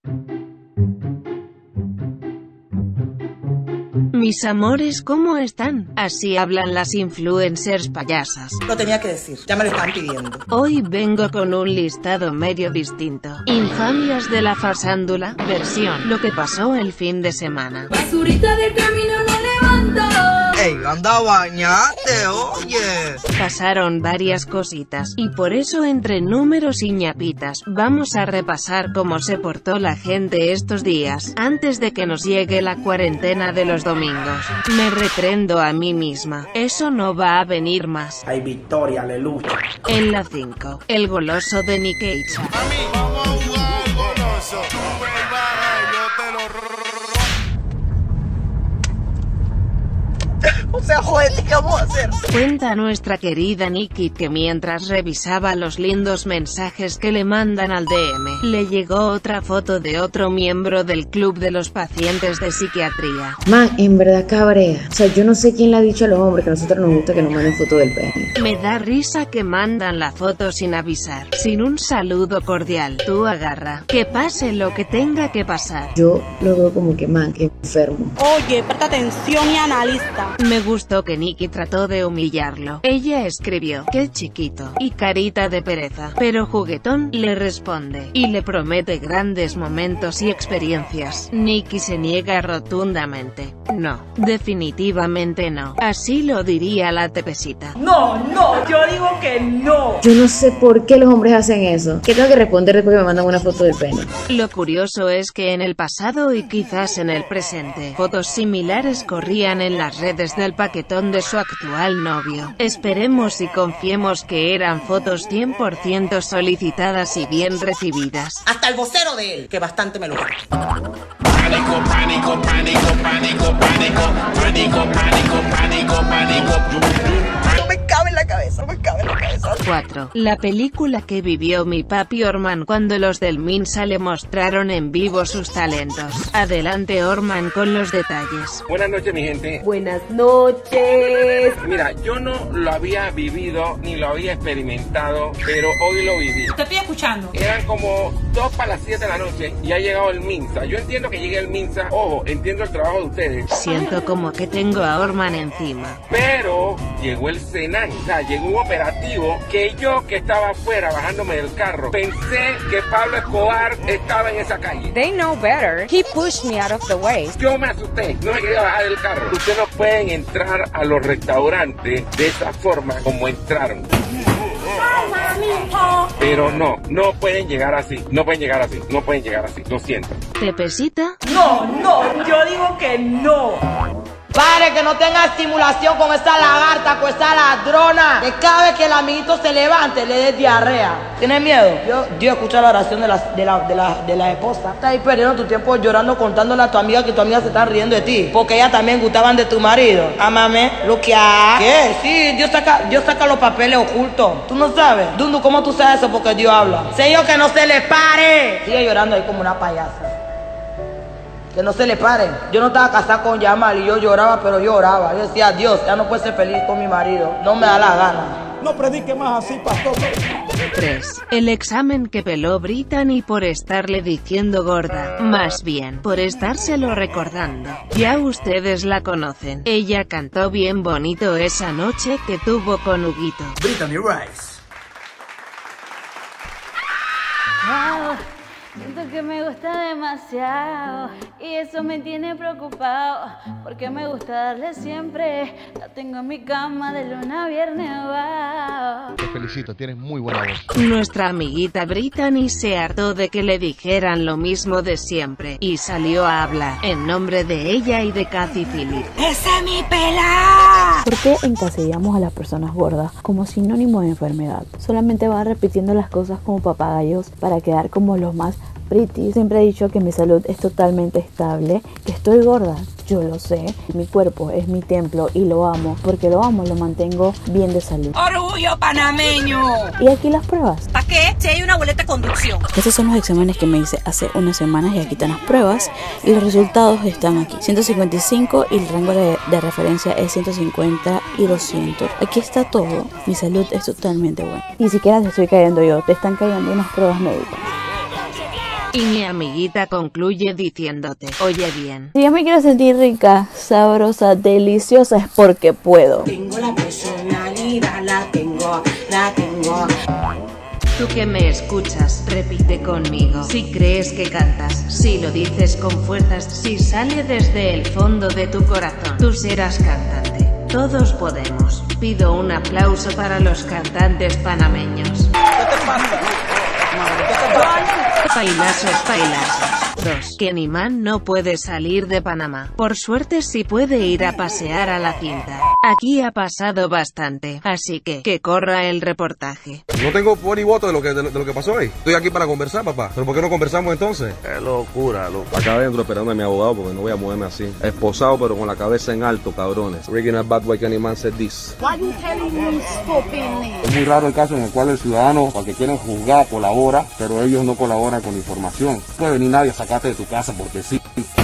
Mis amores, ¿cómo están? Así hablan las influencers payasas. Lo tenía que decir, ya me lo están pidiendo. Hoy vengo con un listado medio distinto. Infamias de la fasándula, versión lo que pasó el fin de semana. Basurita del camino no levanta. ¡Ey, anda a bañarte, oye! Pasaron varias cositas, y por eso entre números y ñapitas, vamos a repasar cómo se portó la gente estos días, antes de que nos llegue la cuarentena de los domingos. Me reprendo a mí misma, eso no va a venir más. ¡Ay, victoria, aleluya! En la 5, el goloso de Nick Cage. Vamos a jugar goloso. Tú ven, baja, yo te lo... O sea, joder, ¿qué vamos a hacer? Cuenta nuestra querida Nikki que mientras revisaba los lindos mensajes que le mandan al DM, le llegó otra foto de otro miembro del club de los pacientes de psiquiatría. Man, en verdad cabrea. O sea, yo no sé quién le ha dicho a los hombres que a nosotros nos gusta que nos manden foto del pene. Me da risa que mandan la foto sin avisar, sin un saludo cordial. Tú agarra, que pase lo que tenga que pasar. Yo lo veo como que, man, que enfermo. Oye, presta atención y analiza. Me gustó que Nikki trató de humillarlo. Ella escribió, qué chiquito, y carita de pereza, pero juguetón, le responde, y le promete grandes momentos y experiencias. Nikki se niega rotundamente. No, definitivamente no. Así lo diría la tepecita. No, yo digo que no. Yo no sé por qué los hombres hacen eso. ¿Qué tengo que responder después que me mandan una foto del pene? Lo curioso es que en el pasado y quizás en el presente, fotos similares corrían en las redes del paquetón de su actual novio. Esperemos y confiemos que eran fotos 100% solicitadas y bien recibidas. Hasta el vocero de él, que bastante me lo gusta. Pánico, pánico, pánico, pánico, pánico, pánico, pánico, pánico, pánico. No me cabe en la cabeza, no me cabe en la cabeza. 4. La película que vivió mi papi Orman cuando los del Minsa le mostraron en vivo sus talentos. Adelante Orman con los detalles. Buenas noches, mi gente. Buenas noches. Mira, yo no lo había vivido ni lo había experimentado, pero hoy lo viví. Te estoy escuchando. Eran como 2 para las 7 de la noche y ha llegado el Minsa. Yo entiendo que llegue el Minsa, ojo, entiendo el trabajo de ustedes. Siento como que tengo a Orman encima. Pero llegó el Senai, o sea, llegó un operativo que yo que estaba afuera bajándome del carro, pensé que Pablo Escobar estaba en esa calle. They know better. He pushed me out of the way. Yo me asusté, no me quería bajar del carro. Ustedes no pueden entrar a los restaurantes de esa forma como entraron. Pero no pueden llegar así, no pueden llegar así, no pueden llegar así, lo siento. ¿Tepecita? No, yo digo que no. Padre, que no tenga estimulación con esa lagarta, con esa ladrona. Que cada vez que el amiguito se levante le dé diarrea. ¿Tienes miedo? Dios escucha la oración de la esposa. Estás ahí perdiendo tu tiempo llorando, contándole a tu amiga que tu amiga se está riendo de ti. Porque ellas también gustaban de tu marido. Amame, lo que hay. ¿Qué? Sí, Dios saca los papeles ocultos. ¿Tú no sabes? Dundu, ¿cómo tú sabes eso? Porque Dios habla. Señor, que no se le pare. Sigue llorando ahí como una payasa. Que no se le paren. Yo no estaba casada con Yamal y yo lloraba, pero yo oraba. Yo decía, Dios, ya no puedo ser feliz con mi marido. No me da la gana. No predique más así, pastor. 3. El examen que peló Brittany por estarle diciendo gorda. Más bien, por estárselo recordando. Ya ustedes la conocen. Ella cantó bien bonito esa noche que tuvo con Huguito. Brittany Rice. Wow, siento que me gusta demasiado y eso me tiene preocupado porque me gusta darle siempre. La tengo en mi cama de lunes a viernes, wow. Te felicito, tienes muy buena voz. Nuestra amiguita Brittany se hartó de que le dijeran lo mismo de siempre y salió a hablar en nombre de ella y de Kathy Philip. ¡Esa es mi pelada! ¿Por qué encasillamos a las personas gordas como sinónimo de enfermedad? Solamente van repitiendo las cosas como papagayos para quedar como los más pretty. Siempre he dicho que mi salud es totalmente estable, que estoy gorda, yo lo sé. Mi cuerpo es mi templo y lo amo. Porque lo amo, lo mantengo bien de salud. ¡Orgullo panameño! ¿Y aquí las pruebas? ¿Para qué? Si hay una boleta de conducción. Estos son los exámenes que me hice hace unas semanas y aquí están las pruebas y los resultados están aquí. 155 y el rango de referencia es 150 y 200. Aquí está todo. Mi salud es totalmente buena. Ni siquiera te estoy cayendo yo, te están cayendo unas pruebas médicas. Y mi amiguita concluye diciéndote, oye bien. Si yo me quiero sentir rica, sabrosa, deliciosa, es porque puedo. Tengo la personalidad, la tengo. Tú que me escuchas, repite conmigo. Si crees que cantas, si lo dices con fuerzas, si sale desde el fondo de tu corazón, tú serás cantante. Todos podemos. Pido un aplauso para los cantantes panameños. Pailazos, pailazos. 2. Kenny Man no puede salir de Panamá. Por suerte sí puede ir a pasear a la cinta. Aquí ha pasado bastante, así que corra el reportaje. No tengo voz ni voto de lo que pasó hoy. Estoy aquí para conversar, papá. ¿Pero por qué no conversamos entonces? Qué locura, loco. Acá adentro esperando a mi abogado porque no voy a moverme así. Esposado pero con la cabeza en alto, cabrones. Rigging a bad way Kenny Man said this. Why you telling me stupidly? Es muy raro el caso en el cual el ciudadano, para que quieren juzgar, colabora, pero ellos no colaboran con la información. No puede venir nadie a sacarte de tu casa porque sí.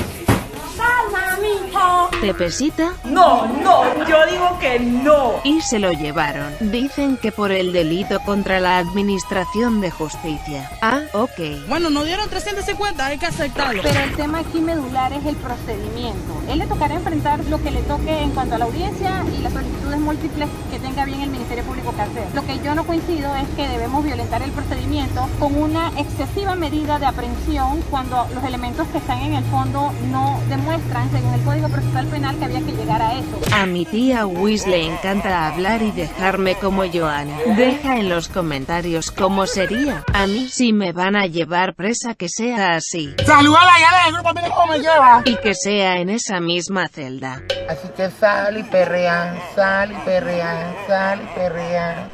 ¿Tepecita? No, yo digo que no. Y se lo llevaron. Dicen que por el delito contra la administración de justicia. Ah, ok. Bueno, nos dieron 350, hay que aceptarlo. Pero el tema aquí medular es el procedimiento. Él le tocará enfrentar lo que le toque en cuanto a la audiencia y las solicitudes múltiples que tenga bien el Ministerio Público que hacer. Lo que yo no coincido es que debemos violentar el procedimiento con una excesiva medida de aprehensión cuando los elementos que están en el fondo no demuestran, según el Código Procesal Penal, que había que llegar a eso. A mi tía Wiz le encanta hablar y dejarme como Joana. Deja en los comentarios cómo sería. A mí si me van a llevar presa que sea así. ¡Saludala ya del grupo! ¡Mira cómo me lleva! Y que sea en esa misma celda. Así que sal y perrea, sal y perrea, sal y perrea.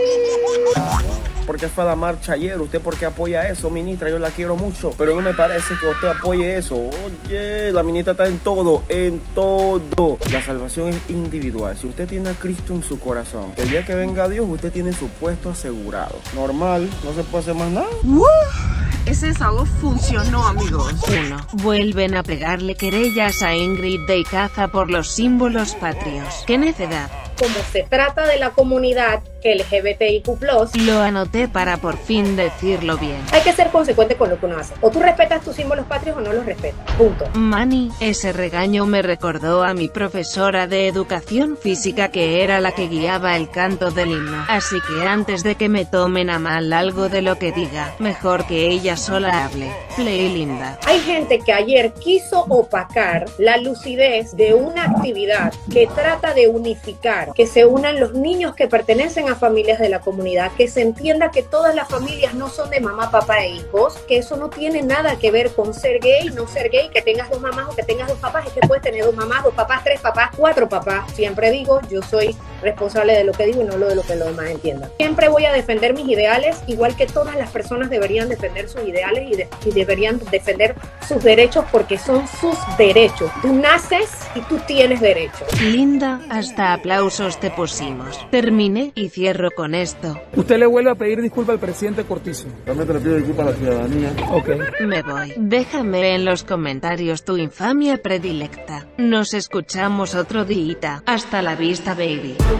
¿Por qué fue a la marcha ayer? ¿Usted por qué apoya eso, ministra? Yo la quiero mucho, pero no me parece que usted apoye eso. Oye, la ministra está en todo, en todo. La salvación es individual. Si usted tiene a Cristo en su corazón, el día que venga Dios, usted tiene su puesto asegurado. Normal, no se puede hacer más nada. Ese desahogo funcionó, amigos. 1. Vuelven a pegarle querellas a Ingrid de Icaza por los símbolos patrios. ¡Qué necedad! Como se trata de la comunidad LGBTIQ+, lo anoté para por fin decirlo bien. Hay que ser consecuente con lo que uno hace. O tú respetas tus símbolos patrios o no los respetas. Punto. Manny, ese regaño me recordó a mi profesora de educación física que era la que guiaba el canto del himno. Así que antes de que me tomen a mal algo de lo que diga, mejor que ella sola hable. Play linda. Hay gente que ayer quiso opacar la lucidez de una actividad que trata de unificar, que se unan los niños que pertenecen a familias de la comunidad, que se entienda que todas las familias no son de mamá, papá e hijos, que eso no tiene nada que ver con ser gay, no ser gay, que tengas dos mamás o que tengas dos papás, es que puedes tener dos mamás, dos papás, tres papás, cuatro papás. Siempre digo, yo soy responsable de lo que digo y no lo de lo que los demás entiendan. Siempre voy a defender mis ideales, igual que todas las personas deberían defender sus ideales y deberían defender sus derechos porque son sus derechos. Tú naces y tú tienes derechos. Linda, hasta aplausos te pusimos. Terminé y cierro con esto. Usted le vuelve a pedir disculpas al presidente Cortizo. Realmente le pido disculpas a la ciudadanía. Ok. Me voy. Déjame en los comentarios tu infamia predilecta. Nos escuchamos otro día. Hasta la vista, baby.